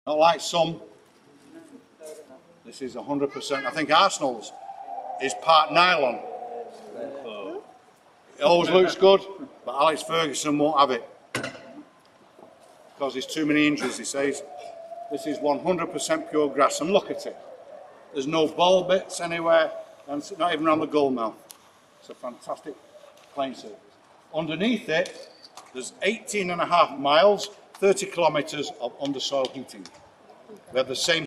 Not like some. This is 100%. I think Arsenal's is part nylon. It always looks good, but Alex Ferguson won't have it because there's too many injuries, he says. This is 100% pure grass, and look at it. There's no ball bits anywhere, and it's not even around the goal mouth. It's a fantastic playing surface. Underneath it, there's 18.5 miles, 30 kilometres of undersoil heating. We have the same